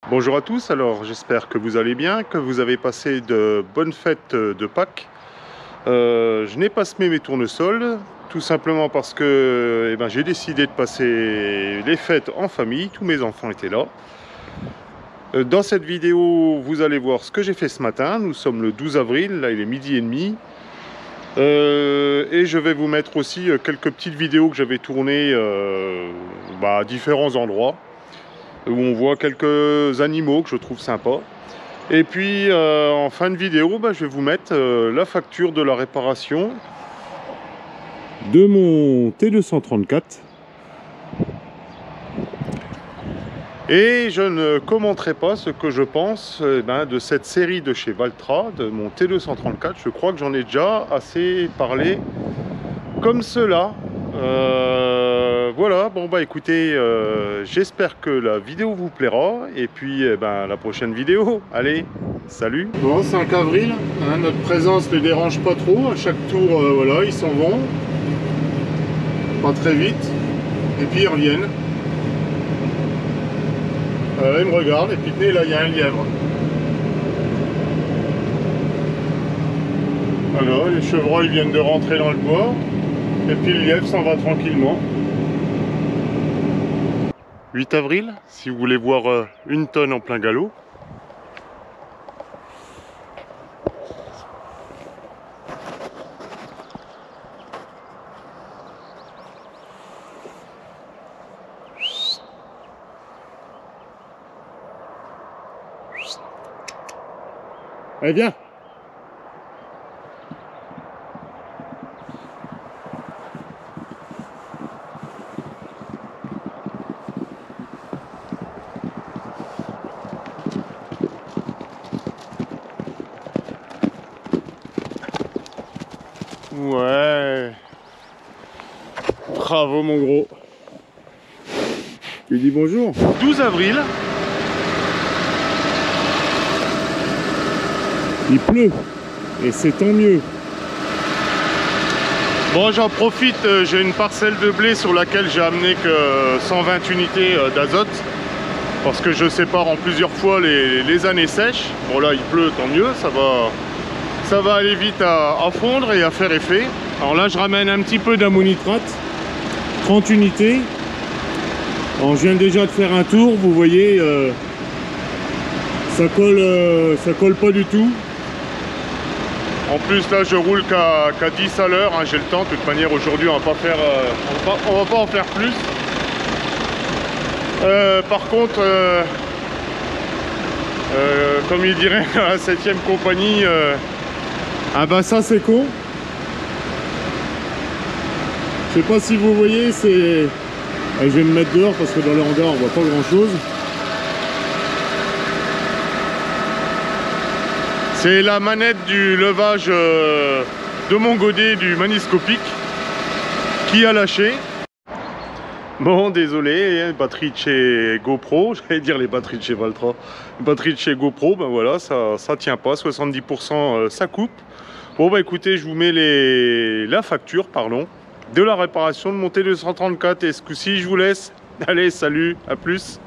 Bonjour à tous, alors j'espère que vous allez bien, que vous avez passé de bonnes fêtes de Pâques. Je n'ai pas semé mes tournesols, tout simplement parce que j'ai décidé de passer les fêtes en famille, tous mes enfants étaient là. Dans cette vidéo, vous allez voir ce que j'ai fait ce matin, nous sommes le 12 avril, là il est 12h30. Et je vais vous mettre aussi quelques petites vidéos que j'avais tournées à différents endroits, où on voit quelques animaux que je trouve sympas. Et puis en fin de vidéo, je vais vous mettre la facture de la réparation de mon T234. Et je ne commenterai pas ce que je pense de cette série de chez Valtra, de mon T234. Je crois que j'en ai déjà assez parlé comme cela. Voilà, bon écoutez, j'espère que la vidéo vous plaira. Et puis la prochaine vidéo, allez, salut. Bon, 5 avril, hein, notre présence ne les dérange pas trop. À chaque tour, voilà, ils s'en vont. Pas très vite. Et puis ils reviennent. Ils me regardent et puis tenez, là il y a un lièvre. Alors, les chevreuils viennent de rentrer dans le bois. Et puis le lièvre s'en va tranquillement. 8 avril, si vous voulez voir une tonne en plein galop. Allez, viens. Ouais. Bravo mon gros. Tu dis bonjour. 12 avril. Il pleut. Et c'est tant mieux. Bon, j'en profite, j'ai une parcelle de blé sur laquelle j'ai amené que 120 unités d'azote. Parce que je sépare en plusieurs fois les années sèches. Bon là il pleut, tant mieux, ça va aller vite à fondre et à faire effet. Alors là je ramène un petit peu d'ammonitrate, 30 unités. Alors je viens déjà de faire un tour, vous voyez, ça colle pas du tout. En plus là je roule qu'à 10 à l'heure, hein, j'ai le temps, de toute manière aujourd'hui on va pas faire, on va pas en faire plus. Par contre, comme il dirait à la 7e compagnie, ça c'est con. Je sais pas si vous voyez, c'est... Je vais me mettre dehors parce que dans le hangar on voit pas grand chose. C'est la manette du levage de mon godet du maniscopique qui a lâché. Bon, désolé, batterie de chez GoPro, j'allais dire les batteries de chez Valtra, les batteries de chez GoPro, voilà, ça tient pas, 70% ça coupe. Bon écoutez, je vous mets la facture, de la réparation de mon T234 et ce coup-ci je vous laisse. Allez, salut, à plus.